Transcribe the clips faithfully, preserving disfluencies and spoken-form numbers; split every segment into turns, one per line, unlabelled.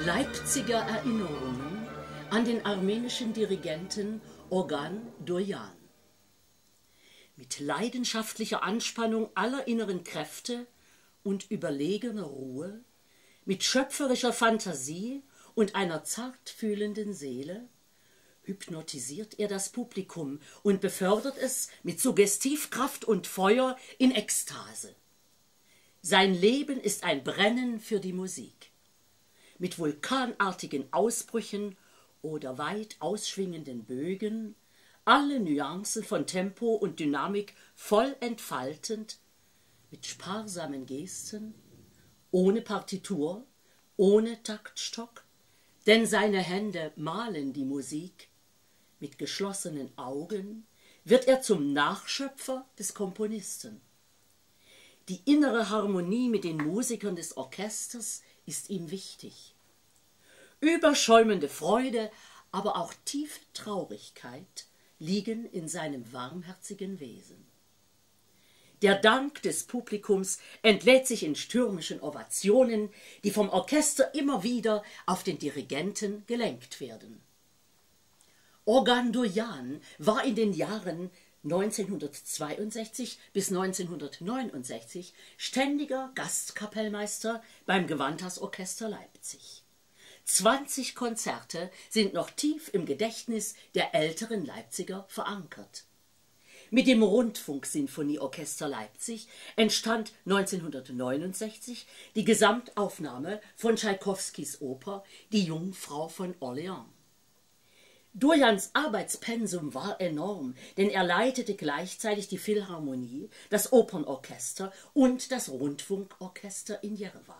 Leipziger Erinnerungen an den armenischen Dirigenten Ogan Dojan. Mit leidenschaftlicher Anspannung aller inneren Kräfte und überlegener Ruhe, mit schöpferischer Fantasie und einer zartfühlenden Seele hypnotisiert er das Publikum und befördert es mit Suggestivkraft und Feuer in Ekstase. Sein Leben ist ein Brennen für die Musik. Mit vulkanartigen Ausbrüchen oder weit ausschwingenden Bögen, alle Nuancen von Tempo und Dynamik voll entfaltend, mit sparsamen Gesten, ohne Partitur, ohne Taktstock, denn seine Hände malen die Musik. Mit geschlossenen Augen wird er zum Nachschöpfer des Komponisten. Die innere Harmonie mit den Musikern des Orchesters ist ihm wichtig. Überschäumende Freude, aber auch tiefe Traurigkeit liegen in seinem warmherzigen Wesen. Der Dank des Publikums entlädt sich in stürmischen Ovationen, die vom Orchester immer wieder auf den Dirigenten gelenkt werden. Ogan Dojan war in den Jahren neunzehnhundertzweiundsechzig bis neunzehnhundertneunundsechzig ständiger Gastkapellmeister beim Gewandhausorchester Leipzig. zwanzig Konzerte sind noch tief im Gedächtnis der älteren Leipziger verankert. Mit dem Rundfunksinfonieorchester Leipzig entstand neunzehnhundertneunundsechzig die Gesamtaufnahme von Tschaikowskis Oper Die Jungfrau von Orleans. Dojans Arbeitspensum war enorm, denn er leitete gleichzeitig die Philharmonie, das Opernorchester und das Rundfunkorchester in Jerewan.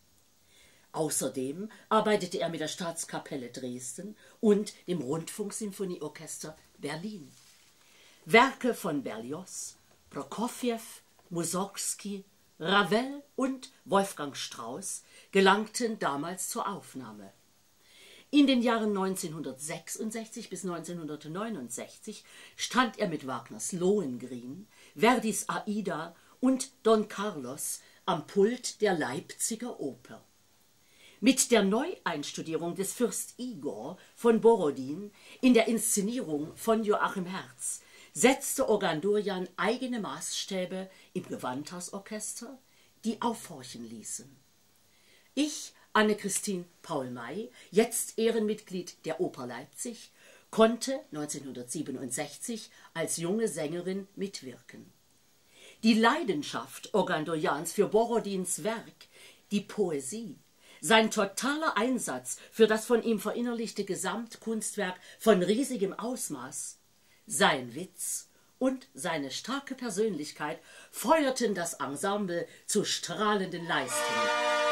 Außerdem arbeitete er mit der Staatskapelle Dresden und dem Rundfunksinfonieorchester Berlin. Werke von Berlioz, Prokofjew, Mussorgsky, Ravel und Wolfgang Strauss gelangten damals zur Aufnahme. In den Jahren neunzehnhundertsechsundsechzig bis neunzehnhundertneunundsechzig stand er mit Wagners Lohengrin, Verdis Aida und Don Carlos am Pult der Leipziger Oper. Mit der Neueinstudierung des Fürst Igor von Borodin in der Inszenierung von Joachim Herz setzte Ogan Dojan eigene Maßstäbe im Gewandhausorchester, die aufhorchen ließen. Ich, Anne-Christine Paul-May, jetzt Ehrenmitglied der Oper Leipzig, konnte neunzehnhundertsiebenundsechzig als junge Sängerin mitwirken. Die Leidenschaft Ogan Dojans für Borodins Werk, die Poesie, sein totaler Einsatz für das von ihm verinnerlichte Gesamtkunstwerk von riesigem Ausmaß, sein Witz und seine starke Persönlichkeit feuerten das Ensemble zu strahlenden Leistungen.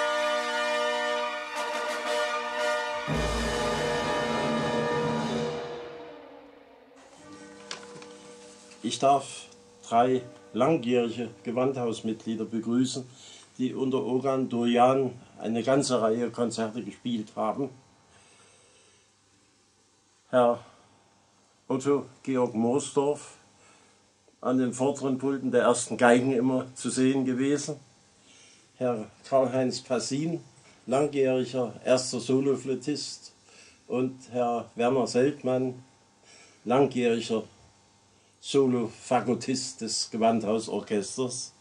Ich darf drei langjährige Gewandhausmitglieder begrüßen, die unter Ogan Dojan eine ganze Reihe Konzerte gespielt haben. Herr Otto Georg Moosdorf, an den vorderen Pulten der ersten Geigen immer zu sehen gewesen. Herr Karl-Heinz Passin, langjähriger erster Soloflötist. Und Herr Werner Seltmann, langjähriger Solo-Fagottist des Gewandhausorchesters.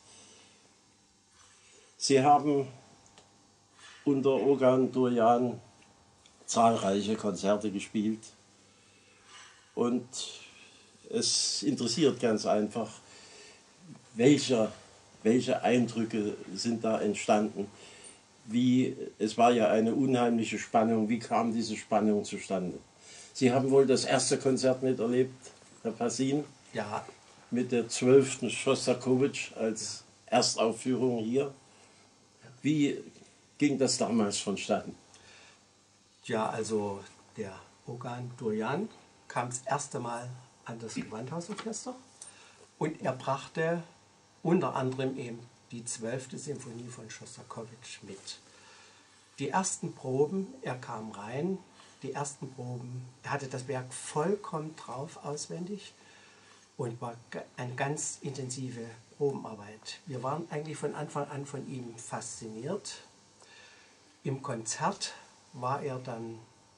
Sie haben unter Ogan Dojan zahlreiche Konzerte gespielt und es interessiert ganz einfach, welche, welche Eindrücke sind da entstanden. Wie, es war ja eine unheimliche Spannung, wie kam diese Spannung zustande? Sie haben wohl das erste Konzert miterlebt, Herr Passin?
Ja.
Mit der zwölften Schostakowitsch als Erstaufführung hier. Wie ging das damals vonstatten?
Ja, also der Ogan Dojan kam das erste Mal an das Gewandhausorchester und er brachte unter anderem eben die zwölfte Sinfonie von Schostakowitsch mit. Die ersten Proben, er kam rein, die ersten Proben, er hatte das Werk vollkommen drauf auswendig und war eine ganz intensive Probenarbeit. Wir waren eigentlich von Anfang an von ihm fasziniert. Im Konzert war er dann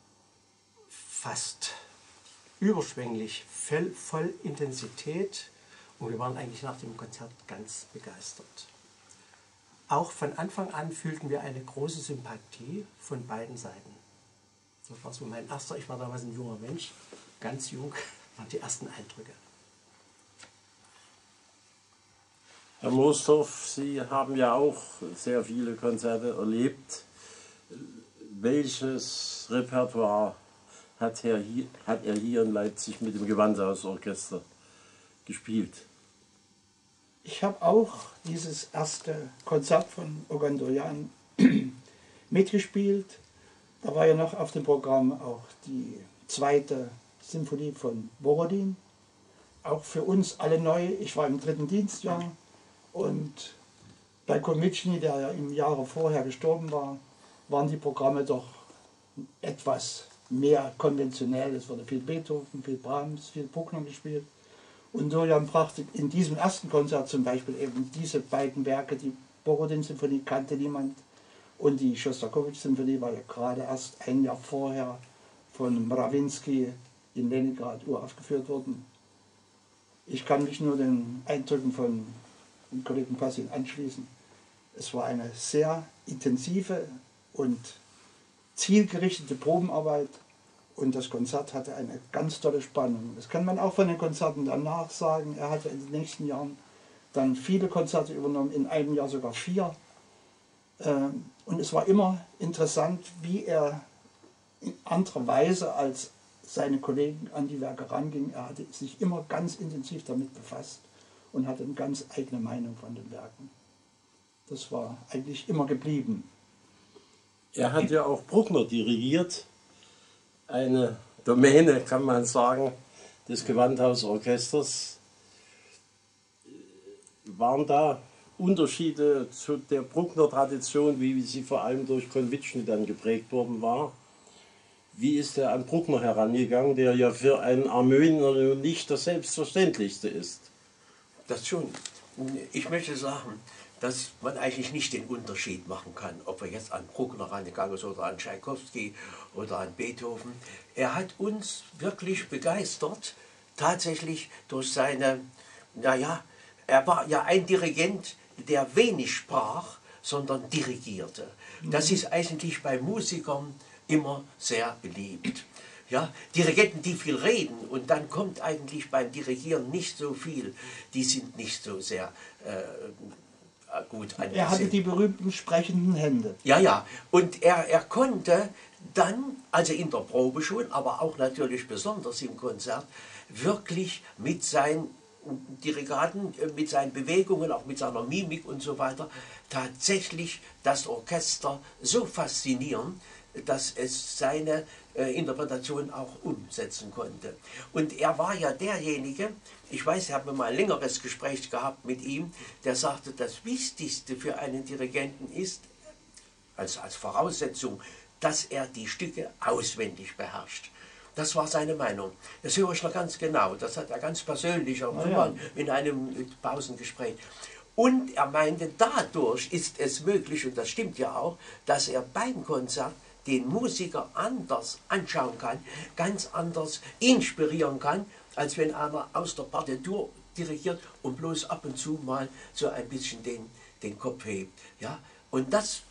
fast überschwänglich, voll, voll Intensität, und wir waren eigentlich nach dem Konzert ganz begeistert. Auch von Anfang an fühlten wir eine große Sympathie von beiden Seiten. Das war so mein erster, ich war damals ein junger Mensch, ganz jung, waren die ersten Eindrücke.
Herr Moosdorf, Sie haben ja auch sehr viele Konzerte erlebt. Welches Repertoire hat er hier, hat er hier in Leipzig mit dem Gewandhausorchester gespielt?
Ich habe auch dieses erste Konzert von Ogan Dojan mitgespielt. Da war ja noch auf dem Programm auch die zweite Symphonie von Borodin. Auch für uns alle neu. Ich war im dritten Dienstjahr und bei Komitschny, der ja im Jahre vorher gestorben war, waren die Programme doch etwas mehr konventionell. Es wurde viel Beethoven, viel Brahms, viel Bruckner gespielt. Und Dojan brachte in diesem ersten Konzert zum Beispiel eben diese beiden Werke, die Borodin-Symphonie kannte niemand und die Schostakowitsch-Symphonie war ja gerade erst ein Jahr vorher von Mrawinsky in Leningrad uraufgeführt worden. Ich kann mich nur den Eindrücken von dem Kollegen Passin anschließen. Es war eine sehr intensive und zielgerichtete Probenarbeit. Und das Konzert hatte eine ganz tolle Spannung. Das kann man auch von den Konzerten danach sagen. Er hatte in den nächsten Jahren dann viele Konzerte übernommen, in einem Jahr sogar vier. Und es war immer interessant, wie er in anderer Weise als seine Kollegen an die Werke ranging. Er hatte sich immer ganz intensiv damit befasst und hatte eine ganz eigene Meinung von den Werken. Das war eigentlich immer geblieben.
Er hat ja auch Bruckner dirigiert. Eine Domäne, kann man sagen, des Gewandhausorchesters. Waren da Unterschiede zu der Bruckner-Tradition, wie sie vor allem durch Konvitschny dann geprägt worden war? Wie ist er an Bruckner herangegangen, der ja für einen Armenier nicht das Selbstverständlichste ist?
Das schon. Ich möchte sagen, dass man eigentlich nicht den Unterschied machen kann, ob er jetzt an Bruckner rangegangen ist oder an Tschaikowski oder an Beethoven. Er hat uns wirklich begeistert, tatsächlich durch seine, naja, er war ja ein Dirigent, der wenig sprach, sondern dirigierte. Das ist eigentlich bei Musikern immer sehr beliebt. Ja, Dirigenten, die viel reden und dann kommt eigentlich beim Dirigieren nicht so viel, die sind nicht so sehr äh, gut angesehen.
Er hatte die berühmten sprechenden Hände.
Ja, ja. Und er, er konnte dann, also in der Probe schon, aber auch natürlich besonders im Konzert, wirklich mit seinen Dirigaten, mit seinen Bewegungen, auch mit seiner Mimik und so weiter, tatsächlich das Orchester so faszinieren, dass es seine äh, Interpretation auch umsetzen konnte. Und er war ja derjenige, ich weiß, ich habe mal ein längeres Gespräch gehabt mit ihm, der sagte, das Wichtigste für einen Dirigenten ist, als, als Voraussetzung, dass er die Stücke auswendig beherrscht. Das war seine Meinung. Das höre ich noch ganz genau. Das hat er ganz persönlich auch ja. in einem Pausengespräch. Und er meinte, dadurch ist es möglich, und das stimmt ja auch, dass er beim Konzert den Musiker anders anschauen kann, ganz anders inspirieren kann, als wenn einer aus der Partitur dirigiert und bloß ab und zu mal so ein bisschen den, den Kopf hebt. Ja? Und das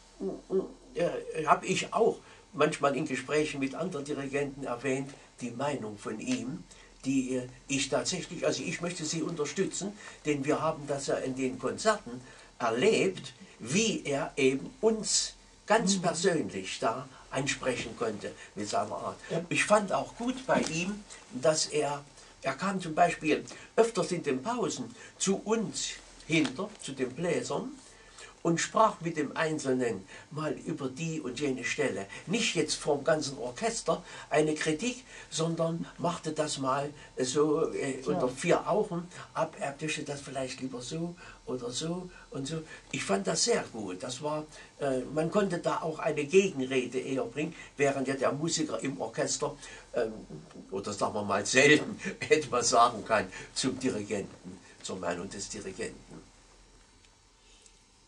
äh, habe ich auch manchmal in Gesprächen mit anderen Dirigenten erwähnt, die Meinung von ihm, die äh, ich tatsächlich, also ich möchte sie unterstützen, denn wir haben das ja in den Konzerten erlebt, wie er eben uns ganz persönlich da ansprechen konnte mit seiner Art. Ich fand auch gut bei ihm, dass er, er kam zum Beispiel öfters in den Pausen zu uns hinter, zu den Bläsern, und sprach mit dem Einzelnen mal über die und jene Stelle. Nicht jetzt vom ganzen Orchester eine Kritik, sondern machte das mal so äh, unter vier Augen ab, er dürfte das vielleicht lieber so oder so und so. Ich fand das sehr gut. Das war, äh, man konnte da auch eine Gegenrede eher bringen, während ja der Musiker im Orchester, ähm, oder sagen wir mal selten, etwas sagen kann zum Dirigenten, zur Meinung des Dirigenten.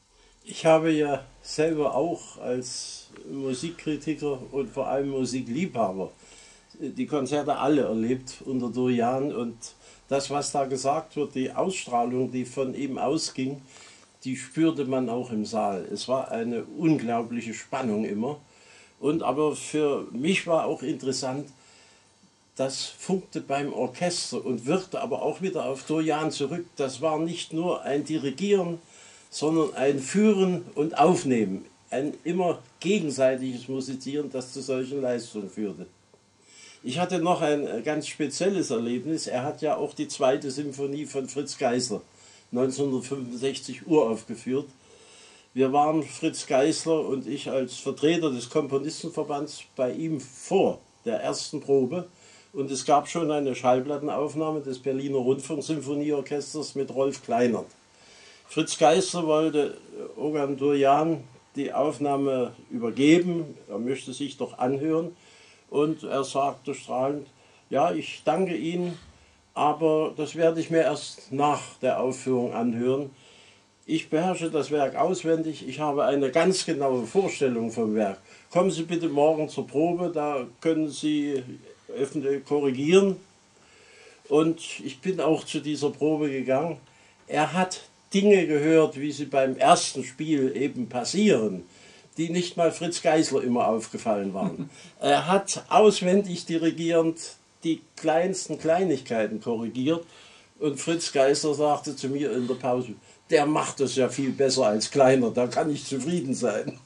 Ich habe ja selber auch als Musikkritiker und vor allem Musikliebhaber die Konzerte alle erlebt unter Dojan, und das, was da gesagt wird, die Ausstrahlung, die von ihm ausging, die spürte man auch im Saal. Es war eine unglaubliche Spannung immer. Und aber für mich war auch interessant, das funkte beim Orchester und wirkte aber auch wieder auf Dojan zurück. Das war nicht nur ein Dirigieren, sondern ein Führen und Aufnehmen. Ein immer gegenseitiges Musizieren, das zu solchen Leistungen führte. Ich hatte noch ein ganz spezielles Erlebnis. Er hat ja auch die zweite Symphonie von Fritz Geisler neunzehnhundertfünfundsechzig uraufgeführt. Wir waren, Fritz Geisler und ich, als Vertreter des Komponistenverbands bei ihm vor der ersten Probe. Und es gab schon eine Schallplattenaufnahme des Berliner Rundfunksymphonieorchesters mit Rolf Kleinert. Fritz Geisler wollte Ogan Dojan die Aufnahme übergeben, er möchte sich doch anhören. Und er sagte strahlend, ja, ich danke Ihnen, aber das werde ich mir erst nach der Aufführung anhören. Ich beherrsche das Werk auswendig, ich habe eine ganz genaue Vorstellung vom Werk. Kommen Sie bitte morgen zur Probe, da können Sie eventuell korrigieren. Und ich bin auch zu dieser Probe gegangen. Er hat Dinge gehört, wie sie beim ersten Spiel eben passieren, die nicht mal Fritz Geisler immer aufgefallen waren. Er hat auswendig dirigierend die kleinsten Kleinigkeiten korrigiert, und Fritz Geisler sagte zu mir in der Pause, der macht es ja viel besser als Kleiner, da kann ich zufrieden sein.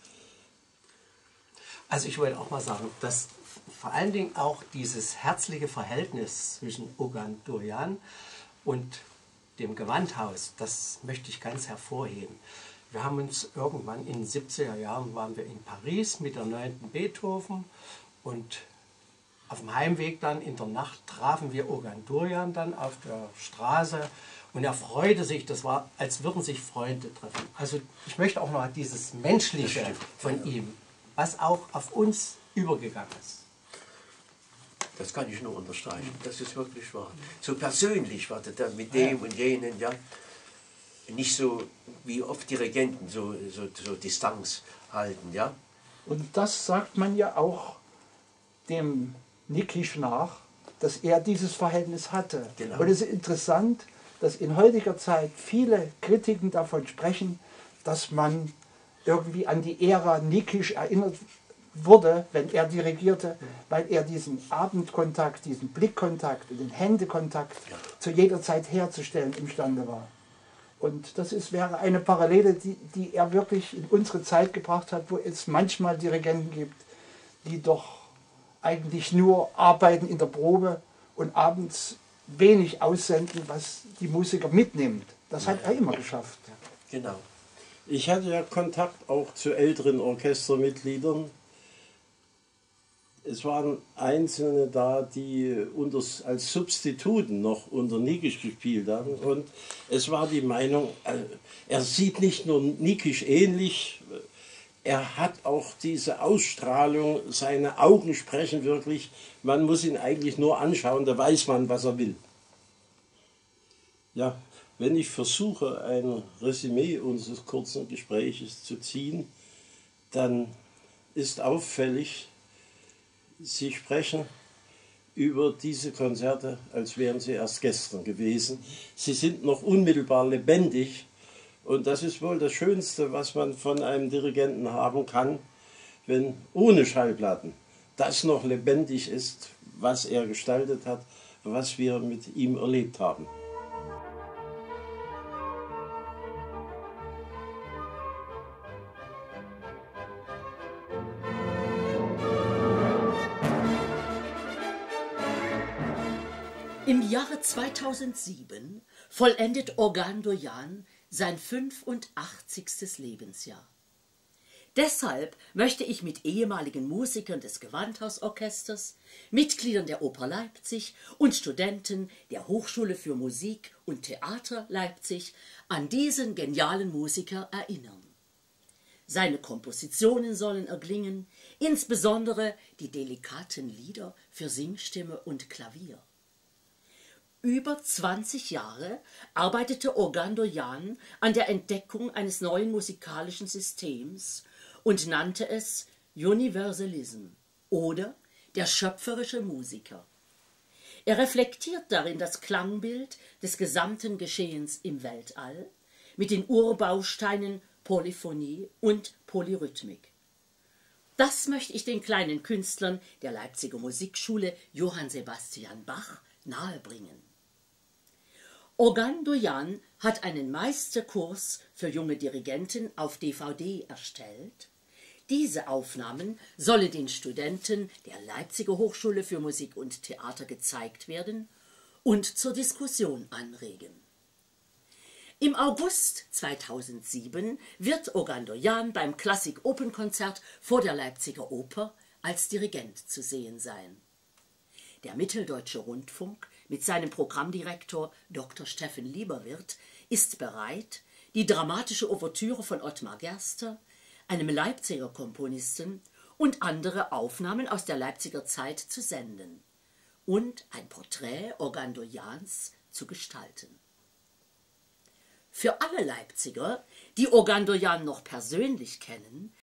Also ich wollte auch mal sagen, dass vor allen Dingen auch dieses herzliche Verhältnis zwischen Ogan Dojan und dem Gewandhaus, das möchte ich ganz hervorheben. Wir haben uns irgendwann in den siebziger Jahren waren wir in Paris mit der neunten Beethoven, und auf dem Heimweg dann in der Nacht trafen wir Ogan Dojan dann auf der Straße, und er freute sich, das war, als würden sich Freunde treffen. Also ich möchte auch noch dieses Menschliche von ihm, was auch auf uns übergegangen ist.
Das kann ich nur unterstreichen, das ist wirklich wahr. So persönlich war das dann mit dem und jenen, ja. Nicht so wie oft Dirigenten so, so, so Distanz halten, ja.
Und das sagt man ja auch dem Nikisch nach, dass er dieses Verhältnis hatte.
Genau.
Und es ist interessant, dass in heutiger Zeit viele Kritiken davon sprechen, dass man irgendwie an die Ära Nikisch erinnert wurde, wenn er dirigierte, weil er diesen Abendkontakt, diesen Blickkontakt und den Händekontakt ja. zu jeder Zeit herzustellen imstande war. Und das ist, wäre eine Parallele, die, die er wirklich in unsere Zeit gebracht hat, wo es manchmal Dirigenten gibt, die doch eigentlich nur arbeiten in der Probe und abends wenig aussenden, was die Musiker mitnimmt. Das hat er immer geschafft.
Genau.
Ich hatte ja Kontakt auch zu älteren Orchestermitgliedern. Es waren Einzelne da, die unter, als Substituten noch unter Nikisch gespielt haben. Und es war die Meinung, er sieht nicht nur Nikisch ähnlich, er hat auch diese Ausstrahlung, seine Augen sprechen wirklich, man muss ihn eigentlich nur anschauen, da weiß man, was er will. Ja, wenn ich versuche, ein Resümee unseres kurzen Gespräches zu ziehen, dann ist auffällig, Sie sprechen über diese Konzerte, als wären sie erst gestern gewesen. Sie sind noch unmittelbar lebendig, und das ist wohl das Schönste, was man von einem Dirigenten haben kann, wenn ohne Schallplatten das noch lebendig ist, was er gestaltet hat, was wir mit ihm erlebt haben.
Im Jahre zweitausendsieben vollendet Ogan Dojan sein fünfundachtzigstes Lebensjahr. Deshalb möchte ich mit ehemaligen Musikern des Gewandhausorchesters, Mitgliedern der Oper Leipzig und Studenten der Hochschule für Musik und Theater Leipzig an diesen genialen Musiker erinnern. Seine Kompositionen sollen erklingen, insbesondere die delikaten Lieder für Singstimme und Klavier. Über zwanzig Jahre arbeitete Organ Dojan an der Entdeckung eines neuen musikalischen Systems und nannte es Universalism oder der schöpferische Musiker. Er reflektiert darin das Klangbild des gesamten Geschehens im Weltall mit den Urbausteinen Polyphonie und Polyrhythmik. Das möchte ich den kleinen Künstlern der Leipziger Musikschule Johann Sebastian Bach nahebringen. Organ Dojan hat einen Meisterkurs für junge Dirigenten auf D V D erstellt. Diese Aufnahmen sollen den Studenten der Leipziger Hochschule für Musik und Theater gezeigt werden und zur Diskussion anregen. Im August zweitausendsieben wird Organ Dojan beim Klassik-Open-Konzert vor der Leipziger Oper als Dirigent zu sehen sein. Der Mitteldeutsche Rundfunk mit seinem Programmdirektor Doktor Steffen Lieberwirth ist bereit, die dramatische Ouvertüre von Ottmar Gerster, einem Leipziger Komponisten, und andere Aufnahmen aus der Leipziger Zeit zu senden und ein Porträt Organ Dojans zu gestalten. Für alle Leipziger, die Organ Dojan noch persönlich kennen,